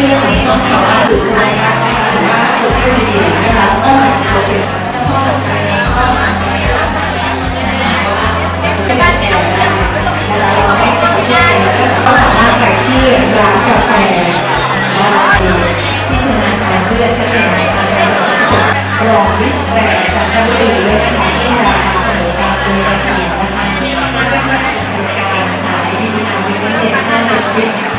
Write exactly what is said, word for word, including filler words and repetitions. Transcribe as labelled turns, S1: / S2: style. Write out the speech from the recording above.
S1: เรื่องของต้องข่าวว่าสื่อไทยนะคะหรือว่าโซเชียลมีเดียนะคะต้องมาเป็นตัวเป็นเจ้าพ่อหลักใจก็มาเป็นการแชร์นะคะเราให้ความเชื่อก็สามารถไปที่ร้านกาแฟที่ธนาคารเพื่อที่จะรองวิศวกรจากจันทบุรีเลยนะคะที่จะเสนอการโดยละเอียดนะคะที่ช่วยให้กิจการขายดิจิทัลวิสเทชัน